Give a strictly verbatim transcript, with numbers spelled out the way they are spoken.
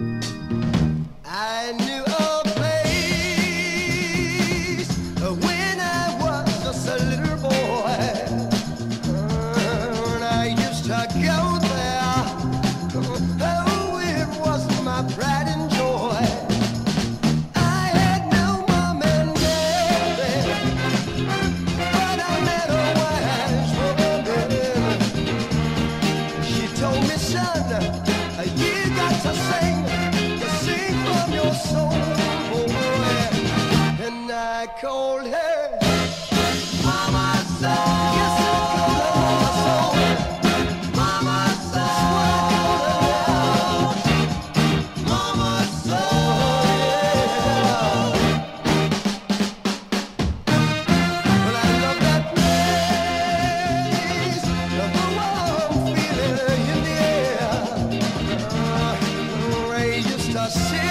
I knew a place when I was just a little boy, and I used to go there. Oh, it was my pride and joy. I had no mom and dad, but I met a wise woman. She told me, son, you got to sing. Soul, boy, and I called her Mama Soul. Yes, I called her Mama Soul. Mama Soul, yeah. Well, I love that place, the warm feeling in the air. Uh, I used to sit